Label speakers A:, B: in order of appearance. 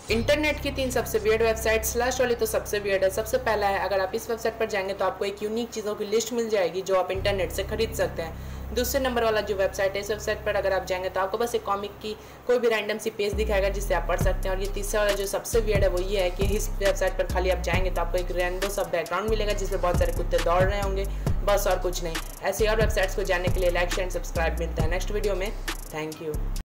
A: Internet की 3 सबसे weird websites. Last वाली तो सबसे वियर्ड है। सबसे पहला है, अगर आप इस वेबसाइट पर जाएंगे तो आपको एक यूनिक चीज़ों की लिस्ट मिल जाएगी जो आप इंटरनेट से खरीद सकते हैं। दूसरे नंबर वाला जो वेबसाइट है, इस वेबसाइट पर अगर आप जाएंगे तो आपको बस एक कॉमिक की कोई भी रैंडम सी पेज दिखाएगा जिससे आप पढ़ सकते हैं। और ये तीसरा वाला जो सबसे वियर्ड है वो ये है कि इस वेबसाइट पर खाली आप जाएंगे तो आपको एक रेनबो सा बैकग्राउंड मिलेगा जिसमें बहुत सारे कुत्ते दौड़ रहे होंगे, बस और कुछ नहीं। ऐसे और वेबसाइट्स को जानने के लिए लाइक शेयर एंड सब्सक्राइब। मिलता है नेक्स्ट वीडियो में। Thank you.